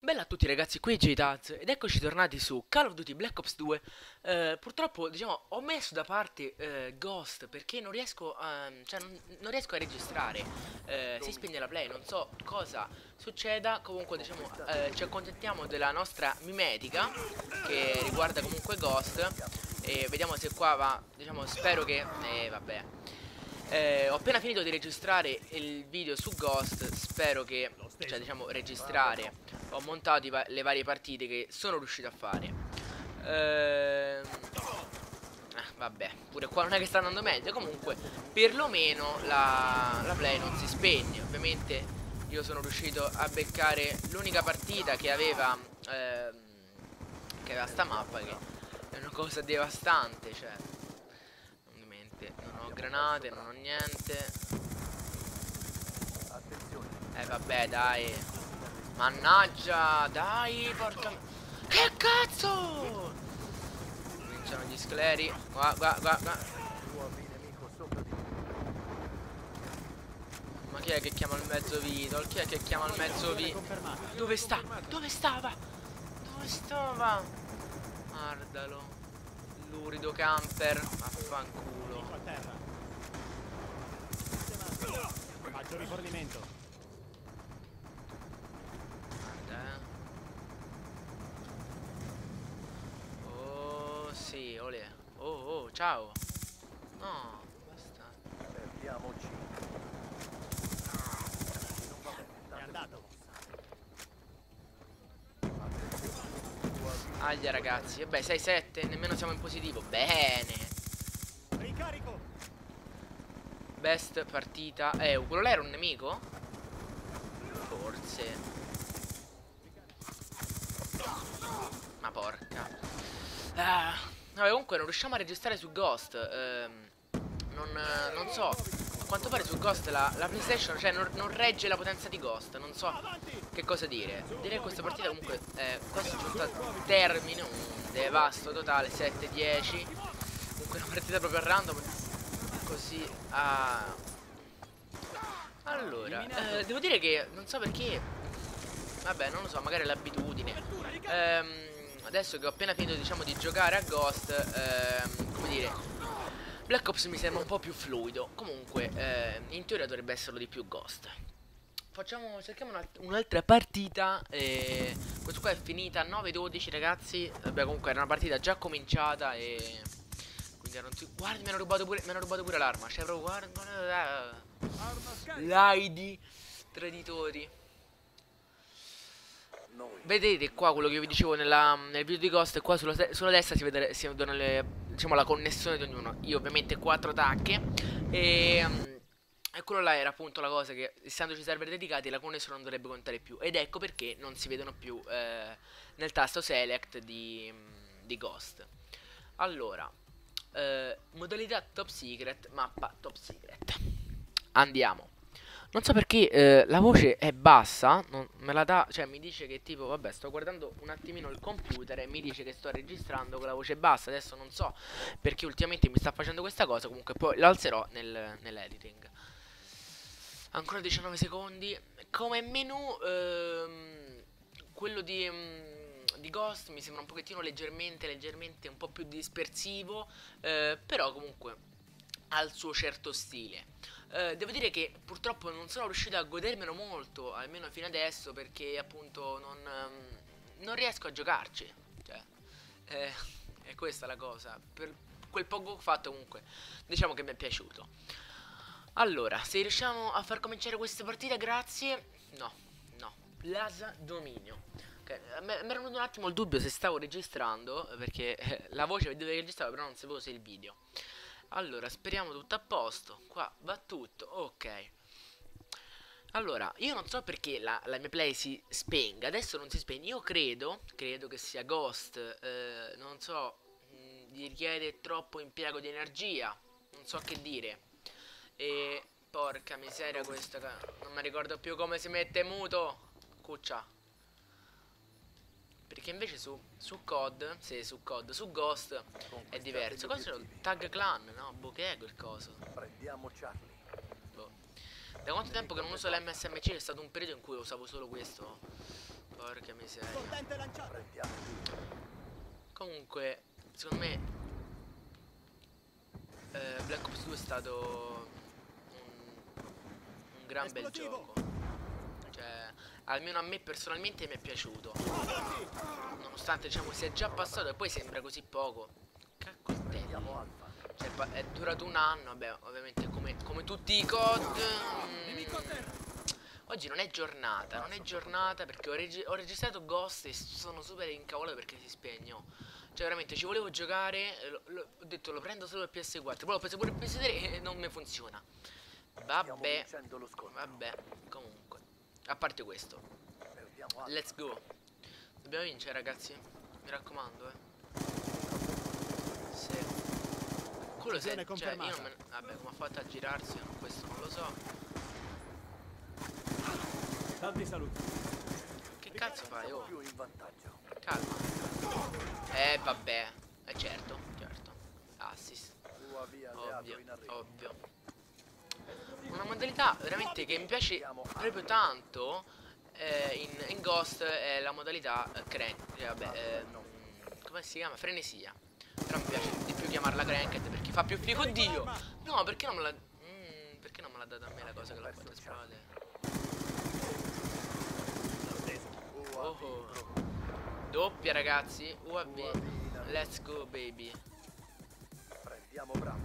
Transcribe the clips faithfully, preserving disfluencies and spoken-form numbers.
Bella a tutti ragazzi, qui è J-Taz ed eccoci tornati su Call of Duty Black Ops due. Eh, purtroppo, diciamo, ho messo da parte eh, Ghost perché non riesco a, cioè, non, non riesco a registrare. Eh, si spegne la play, non so cosa succeda. Comunque, diciamo, eh, ci accontentiamo della nostra mimetica che riguarda comunque Ghost. E vediamo se qua va, diciamo, spero che... Eh, vabbè. Eh, ho appena finito di registrare il video su Ghost, spero che, cioè diciamo registrare, ho montato i va- le varie partite che sono riuscito a fare. Ehm, eh, vabbè, pure qua non è che sta andando meglio, comunque perlomeno la, la play non si spegne. Ovviamente io sono riuscito a beccare l'unica partita che aveva, ehm, che aveva sta mappa, che è una cosa devastante, cioè... Ovviamente non ho granate, non ho niente. Eh vabbè dai. Mannaggia, dai, porca... Che cazzo! Cominciano gli scleri. Guarda, guarda, guarda. Ma chi è che chiama il mezzo Vitol? Chi è che chiama il mezzo Vitol? Dove sta? Dove stava? Dove stava? Guardalo. Lurido camper. Affanculo. Faccio rifornimento. Guarda, eh. Oh, sì, olè. Oh, oh, ciao. No, basta. Perdiamoci. È andato. Aglia, ragazzi. Vabbè, sei sette, nemmeno siamo in positivo. Bene. Ricarico. Best partita. Eh, quello là era un nemico? Forse. Ma porca. Ah, vabbè, comunque non riusciamo a registrare su Ghost. Ehm, non, eh, non so. A quanto pare su Ghost la, la PlayStation, cioè, non, non regge la potenza di Ghost. Non so che cosa dire. Direi che questa partita comunque è quasi giunta al termine. Un devasto totale, sette dieci. Comunque una partita proprio a random. Così. Ah. Allora, eh, devo dire che non so perché. Vabbè, non lo so, magari è l'abitudine. Ehm, adesso che ho appena finito, diciamo, di giocare a Ghost, ehm, come dire, Black Ops mi sembra un po' più fluido. Comunque, eh, in teoria dovrebbe esserlo di più Ghost. Facciamo, cerchiamo un'alt- un'altra partita. E questa qua è finita nove dodici, ragazzi. Vabbè, comunque era una partita già cominciata e quindi erano tutti... Guarda, mi hanno rubato pure, mi hanno rubato pure l'arma. Cioè, proprio, guarda... L'I D, traditori. Noi. Vedete qua quello che vi dicevo nella- nel video di Ghost. Qua sulla, te- sulla destra si, vede, si vedono le, diciamo, la connessione di ognuno. Io ovviamente quattro tacche. E, mm, e quello là era appunto la cosa che, essendoci server dedicati, la connessione non dovrebbe contare più. Ed ecco perché non si vedono più eh, nel tasto select di, mm, di Ghost. Allora, eh, modalità top secret, mappa top secret. Andiamo. Non so perché eh, la voce è bassa, non me la dà, cioè mi dice che tipo, vabbè, sto guardando un attimino il computer e mi dice che sto registrando con la voce bassa. Adesso non so perché ultimamente mi sta facendo questa cosa, comunque poi l'alzerò nel, nell'editing. Ancora diciannove secondi. Come menu, ehm, quello di, mm, di Ghost mi sembra un pochettino leggermente, leggermente un po' più dispersivo, eh, però comunque ha il suo certo stile. Eh, devo dire che purtroppo non sono riuscito a godermelo molto, almeno fino adesso, perché appunto non, ehm, non riesco a giocarci. Cioè, eh, è questa la cosa. Per quel poco che ho fatto comunque, diciamo che mi è piaciuto. Allora, se riusciamo a far cominciare questa partita, grazie. No, no, Plaza Dominio. Ok, mi era venuto un attimo il dubbio se stavo registrando, perché eh, la voce vedevo che registravo, però non sapevo se il video. Allora, speriamo tutto a posto. Qua va tutto, ok. Allora, io non so perché la, la mia play si spenga. Adesso non si spegne. Io credo, credo che sia Ghost. Eh, non so, mh, gli richiede troppo impiego di energia. Non so che dire. E porca miseria questa. Non mi ricordo più come si mette muto. Cuccia. Perché invece su, su C O D, sì, su C O D, su Ghost è diverso. Cosa sono? Tag clan, no? Boh, che è quel coso? Prendiamo Charlie. Boh. Da quanto tempo che non uso l'M S M C? È stato un periodo in cui usavo solo questo Porca miseria. Sortente lanciato. Prendiamo B. Comunque, secondo me eh, Black Ops due è stato un, un gran bel Esplosivo. gioco. Cioè, almeno a me personalmente mi è piaciuto. Nonostante, diciamo, sia già passato e poi sembra così poco. Caccoltelli. Prendiamo Alfa. Cioè, pa- è durato un anno, vabbè, ovviamente come, come tutti i C O D. Nemico a mm, terra. Oggi non è giornata, non è giornata perché ho, regi- ho registrato Ghost e sono super incavolato perché si spegnò. Cioè veramente ci volevo giocare, eh, lo- lo- ho detto lo prendo solo per P S quattro, poi l'ho preso pure per P S tre e non mi funziona. Stiamo Vabbè, vincendo lo scontro. vabbè, comunque. A parte questo, Perdiamo Alfa. let's go. Dobbiamo vincere ragazzi, mi raccomando, eh. Sì. Quello se, Decisione cioè io non confermata. me, vabbè come ha fatto a girarsi, questo non lo so. Tanti saluti. Che cazzo fai, oh? Più in vantaggio. Calma. Eh vabbè, eh certo, certo. Assist, U A V alleato ovvio, in arrivo. ovvio. Una modalità veramente che mi piace proprio tanto eh, in, in Ghost è la modalità eh, crank, eh, vabbè, ehm, come si chiama? Frenesia. Però mi piace di più chiamarla cranked perché fa più figo. Oddio! No, perché non me la... Mm, perché non me l'ha data a me la cosa che l'ha fatta esplodere? Oh, oh. Doppia ragazzi, U A V. Let's go baby. Prendiamo Bravo.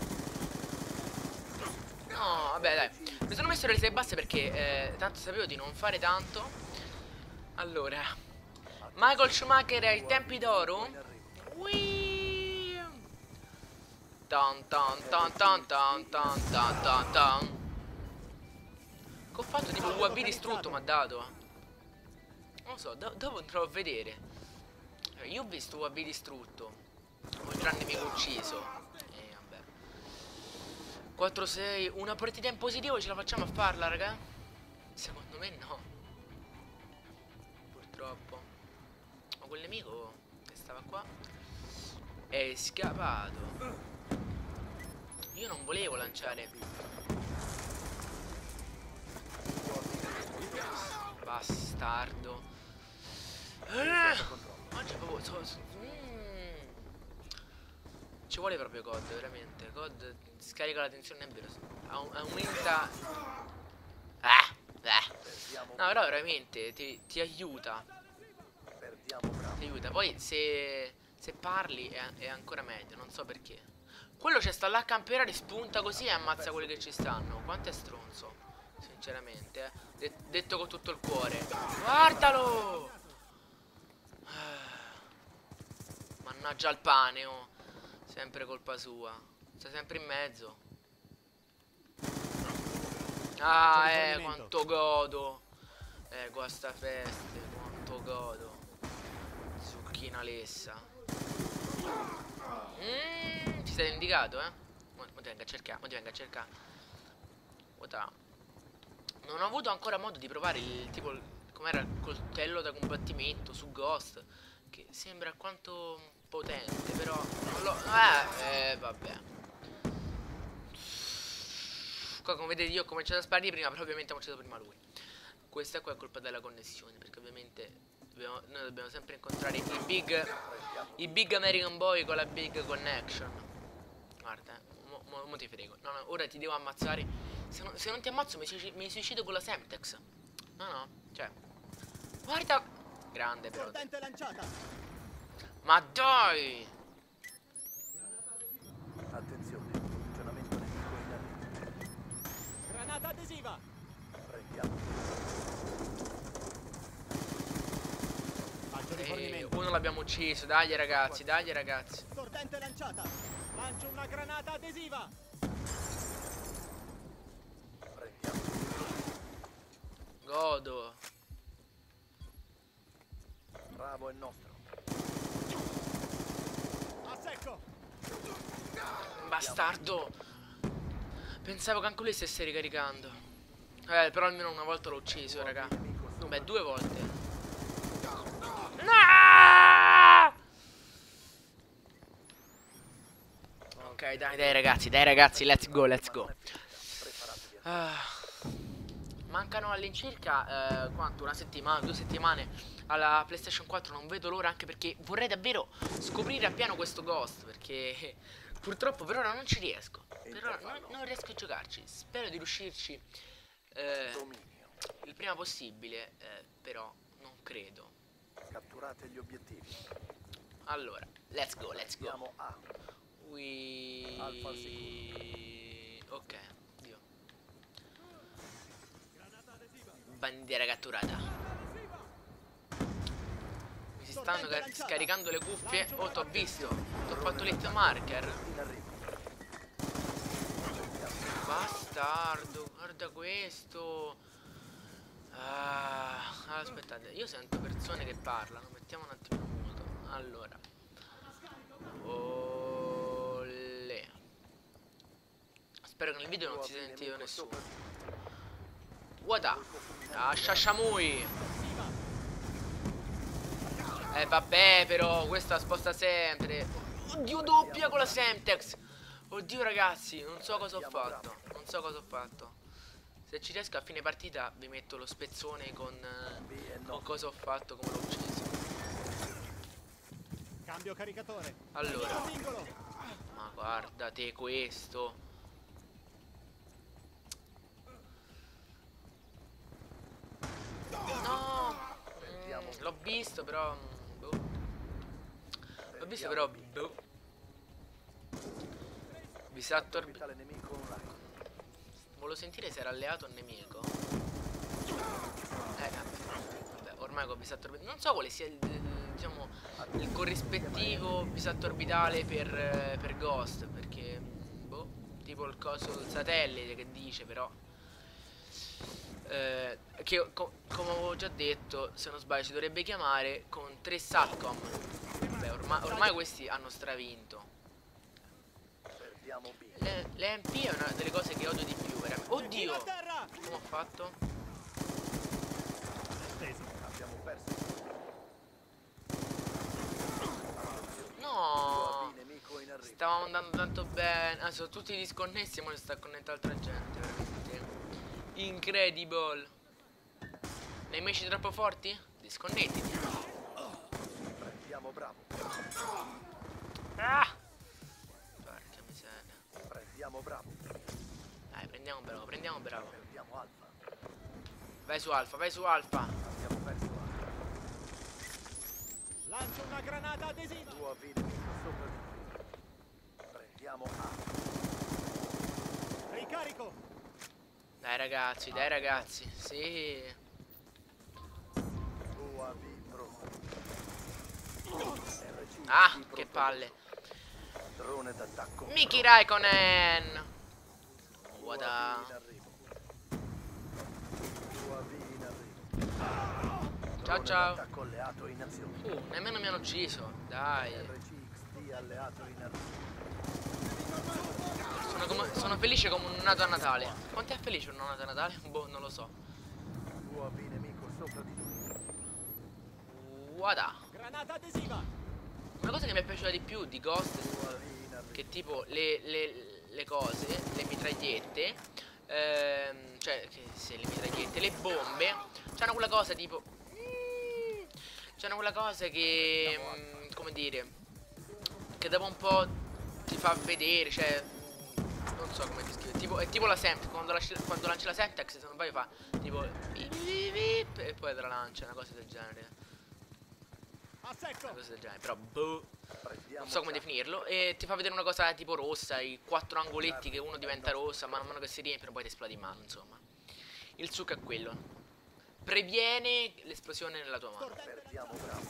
No, vabbè dai. Mi sono messo le sei basse perché eh, tanto sapevo di non fare tanto. Allora, Michael Schumacher ai tempi d'oro. In arrivo. Whee! Tan tan tan tan tan tan tan tan tan. Che ho fatto tipo U A V distrutto mi ha dato. Non lo so, do dopo andrò a vedere. Eh, Io ho visto U A V distrutto. Ho il gran nemico ucciso. E vabbè. quattro sei. Una partita in positivo ce la facciamo a farla, raga? Secondo me no. Purtroppo. Ma quel nemico che stava qua è scappato. Io non volevo lanciare. Bastardo. Eh, oggi proprio so- so- mm. Ci vuole proprio C O D, veramente. C O D scarica la tensione, è vero. Au- Aumenta. Ah, eh. Perdiamo No, però veramente ti, ti aiuta. Perdiamo Bravo. Ti aiuta. Poi se, se parli è, è ancora meglio, non so perché. Quello c'è sta là a camperare, spunta così e ammazza quelli che ci stanno. Quanto è stronzo. Sinceramente, eh. De- detto con tutto il cuore. Guardalo! Ah. Mannaggia al pane, oh. Sempre colpa sua. Sta sempre in mezzo. Ah, eh, quanto godo. Eh, qua sta feste, quanto godo. Zucchina lessa. Mm, ti sei indicato, eh? Mo, mo ti venga a cercare, mo ti venga a cercare. Guarda. Non ho avuto ancora modo di provare il tipo, il- com'era il coltello da combattimento su Ghost, che sembra alquanto potente, però non lo... Eh, eh, vabbè. Qua come vedete io ho cominciato a sparare prima, però ovviamente ha cominciato prima lui. Questa qua è colpa della connessione, perché ovviamente dobbiamo- noi dobbiamo sempre incontrare i big, i big American boy con la big connection. Guarda, eh, mo, mo- mo ti frego. No, no, ora ti devo ammazzare. Se non, se non ti ammazzo mi, suici- mi suicido con la Semtex. No, no, cioè. Guarda. Grande però. Sortente lanciata. Ma dai! Attenzione, posizionamento nemico in arrivo. Granata adesiva. Prendiamo. Faccio Eh, rifornimento. uno l'abbiamo ucciso. Dai ragazzi, dai ragazzi. Sortente lanciata. Lancio una granata adesiva. Prendiamo. Godo. Bravo è nostro. A secco. Bastardo. Pensavo che anche lui stesse ricaricando. Eh, però almeno una volta l'ho ucciso, raga. Beh, due volte. No! Ok, dai, dai ragazzi, dai ragazzi, let's go, let's go. Preparatevi a Ah. mancano all'incirca eh, quanto? Una settimana, due settimane alla PlayStation quattro. Non vedo l'ora, anche perché vorrei davvero scoprire appieno questo Ghost, perché purtroppo per ora non ci riesco. Per ora non, non riesco a giocarci. Spero di riuscirci eh, Dominio. il prima possibile, eh, però non credo. Catturate gli obiettivi. Allora, let's go, let's go. Andiamo A. We... Alfa al sicuro. Ok, Dio. Bandiera catturata. Mi si stanno ca- scaricando le cuffie. Oh, t'ho visto. T'ho fatto l'hit marker. In arrivo. Bastardo, guarda questo. Ah, aspettate, io sento persone che parlano. Mettiamo un attimo in muto. Allora. Olè. Spero che nel video non si sentito nessuno. Guarda. Ah, Shashamui. Eh vabbè, però questa sposta sempre. Oddio, doppia con la Semtex. Oddio ragazzi, non so cosa ho fatto. Non so cosa ho fatto. Se ci riesco a fine partita vi metto lo spezzone con, eh, con cosa ho fatto, come l'ho ucciso. Cambio caricatore. Allora. Singolo. Ma guardate questo. No. Mm, l'ho visto però. mm, boh. L'ho visto però. Boh. Visator. Orbitale nemico online. Volevo sentire se era alleato o nemico. Eh, vabbè, ormai con Bisatto Orbitale non so quale sia il, il, diciamo, il corrispettivo Bisatto Orbitale per, eh, per Ghost. Perché, boh, tipo il coso, il satellite che dice però. Eh, che co come avevo già detto, se non sbaglio si dovrebbe chiamare con tre Satcom. Vabbè, ormai, ormai questi hanno stravinto. Perdiamo B. Le, le M P è una delle cose che odio di più, veramente. Oddio! A terra. Come ho fatto? Abbiamo perso. No! B nemico in arrivo. Stavamo andando tanto bene. Ah, sono tutti disconnessi e ora si sta connettendo altra gente, veramente. Incredible. Nemici troppo forti? Disconnettiti. Prendiamo Bravo. Ah! Porca miseria. Prendiamo Bravo. Dai, prendiamo bravo, prendiamo bravo. Perdiamo Alfa. Vai su Alfa, vai su Alfa. Abbiamo perso Alfa. Lancio una granata adesiva. Tua B nemico sopra di noi. Prendiamo A. Ricarico. Dai ragazzi, dai ragazzi. Sì. Tua B pronta. R C Ah, pronto. che palle. Drone d'attacco. Miki Raikkonen. Guarda. Tua B in arrivo. Tua B in arrivo. Ciao Drone ciao. d'attacco alleato in azione. Uh, nemmeno mi hanno ucciso. Dai. R C X D alleato in arrivo. Sono, come, sono felice come un nato a Natale. Quanto è felice un nato a Natale? Boh, non lo so. Tua B nemico sopra di noi. Guarda. Granata adesiva. Una cosa che mi è piaciuta di più di Ghost Tua B in arrivo. che tipo le, le, le cose, le mitragliette, ehm, cioè che se le mitragliette, le bombe, c'hanno quella cosa tipo mm, c'hanno quella cosa che mm, come dire, che dopo un po' ti fa vedere, cioè non so come descrivere, tipo è tipo la Semtex, quando, lasci, quando lanci la Semtex se non sbaglio fa tipo bip, bip, bip, e poi te la lancia, una cosa del genere. A secco. Una cosa del genere, però boh, Prendiamo non so come Charlie. definirlo. E ti fa vedere una cosa tipo rossa, i quattro angoletti che uno diventa rossa, man mano che si riempiono poi ti esplode in mano, insomma. Il succo è quello. Previene l'esplosione nella tua mano. Perdiamo Bravo.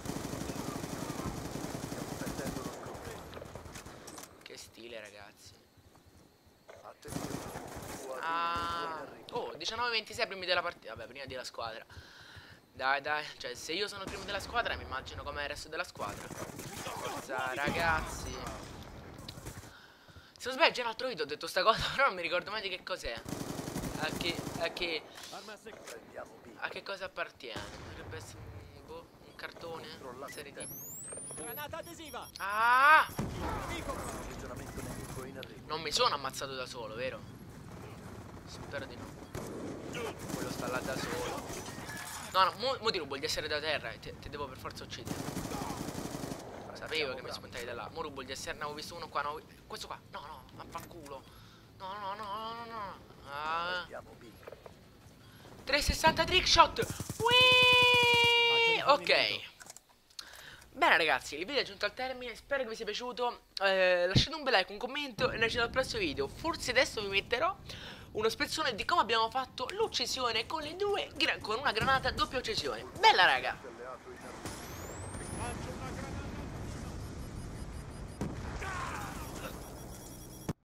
Stiamo perdendo lo scontro. Che stile, ragazzi. Attenzione. Tua B Ah, nemico in arrivo. oh, diciannove ventisei primi della partita. Vabbè, prima della squadra. Dai, dai, cioè se io sono il primo della squadra mi immagino com'è il resto della squadra. Forza, ragazzi. Se non sbaglio già in un altro video ho detto sta cosa, però non mi ricordo mai di che cos'è. A che, a che, Arma a secco. Prendiamo B. a che cosa appartiene? Potrebbe essere un, boh, un cartone? Una serie di... Granata adesiva. Ah! Nemico. Posizionamento nemico in arrivo. Non mi sono ammazzato da solo, vero? Spero di no. Quello sta là da solo. No, no, mo, mo ti rubo gli esseri da terra e ti devo per forza uccidere. Sapevo che mi spuntavi da là. Mo rubo gli esseri, ne avevo visto uno qua, no, questo qua. No, no, vaffanculo. No, no, no, no, no, no. Ah. trecentosessanta trickshot. Whee! Ok. Bene ragazzi, il video è giunto al termine, spero che vi sia piaciuto. eh, Lasciate un bel like, un commento e noi ci vediamo al prossimo video. Forse adesso vi metterò uno spezzone di come abbiamo fatto l'uccisione con le due con una granata doppia uccisione. Bella raga!